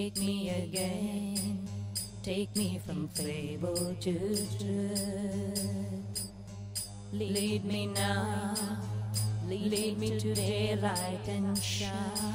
Take me again, take me from fable to truth. Lead me now, lead me to daylight and shine.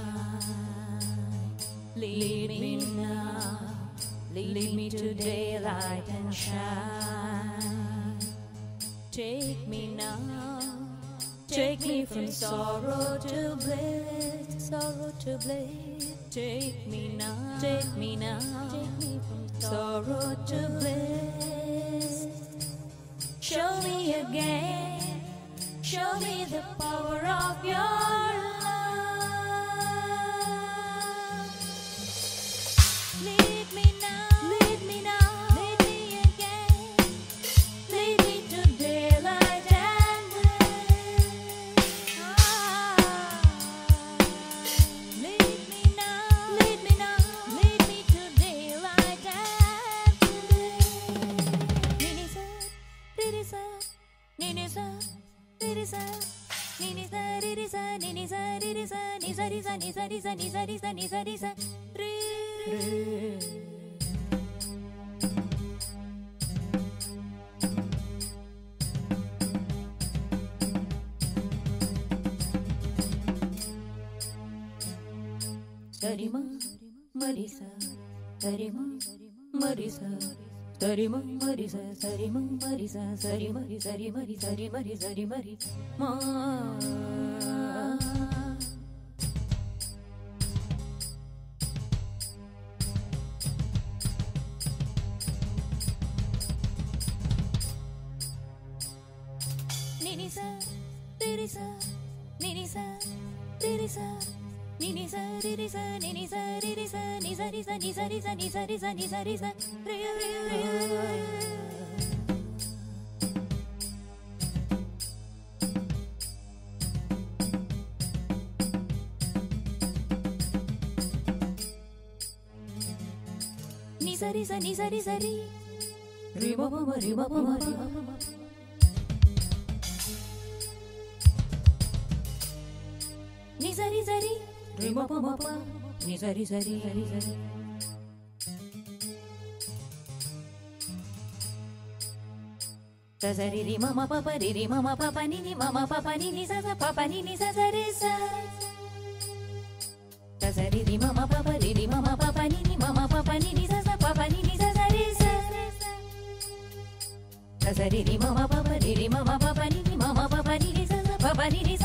Lead me now, lead me to daylight and shine. Take me now, take me from sorrow to bliss, sorrow to bliss. Take me now, take me now, take me from sorrow to bliss. Show me again, show me the power of your love. Lead me now, lead me now, lead me again. Lead me to daylight and bliss. Lead me now, lead me now, lead me to daylight and bliss. Nini-sa, Nini-sa, Nini-sa, Nini-sa, Nini-sa, Nini-sa, Nini-sa, Nini-sa, Nisa-risa, Nisa-risa, Nisa-risa, Nisa-risa, Re. Sarima, Marisa, Sarima, Marisa, Sarima, Marisa, Sarima, Marisa, Sarima, Sarima, Sarima, Sarima, Ma. Nini-sa, Nini-sa, Nini-sa, Nini-sa, Nini-sa, Nini-sa, Nini-sa, Nini-sa, Nisa-risa, Nisa-risa, Nisa-risa, Nisa-risa, Re. Nisa-risa, Nisa-risa, Re. Re-ma-ma-ma, Re-ma-ma-ma, Re-ma-ma-ma. Nisa-risa, Re. Re-ma-ma-ma-pa. Nisa-risa, Re. Sa-sa-ri, Re-ma-ma-pa-pa, Re-ma-ma-pa-pa, Ni-ni-ma-ma-pa-pa, Ni-ni-sa-sa-pa-pa, Ni-ni-sa-sa-ri-sa. Sa-sa-ri, Re-ma-ma-pa-pa, Re-ma-ma-pa-pa, Ni-ni-ma-ma-pa-pa, Ni-ni-sa-sa-pa-pa, Ni-ni-sa-sa-ri-sa. Sa-sa-ri, Re-ma-ma-pa-pa, Re-ma-ma-pa-pa, Ni-ni-ma-ma-pa-pa, Ni-ni-sa-sa-pa-pa, Ni-ni-sa.